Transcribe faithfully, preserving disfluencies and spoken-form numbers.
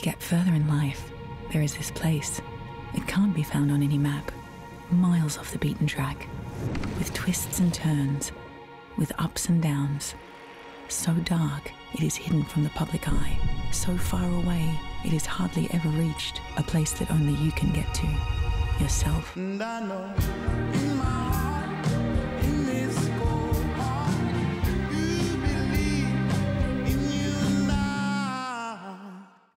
get further in life, there is this place. It can't be found on any map. Miles off the beaten track, with twists and turns, with ups and downs. So dark, it is hidden from the public eye. So far away, it is hardly ever reached. A place that only you can get to, yourself. And I know in my